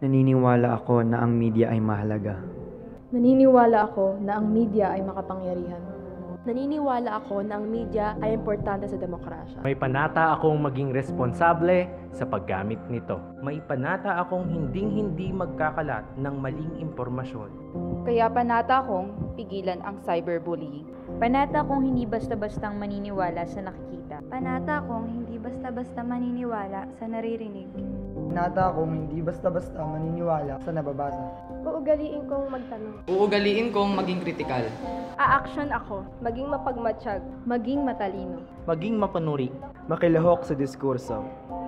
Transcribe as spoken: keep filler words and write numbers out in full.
Naniniwala ako na ang media ay mahalaga. Naniniwala ako na ang media ay makapangyarihan. Naniniwala ako na ang media ay importante sa demokrasya. May panata akong maging responsable sa paggamit nito. May panata akong hinding-hindi magkakalat ng maling impormasyon. Kaya panata akong pigilan ang cyberbullying. Panata akong hindi basta-bastang maniniwala sa nakikita. Panata akong hindi basta-basta maniniwala sa naririnig. Panata akong hindi basta-basta maniniwala sa nababasa. Uugaliin kong magtanong. Uugaliin kong maging kritikal. A-action ako, maging mapagmatsyag, maging matalino. Maging mapanuri. Makilahok sa diskurso.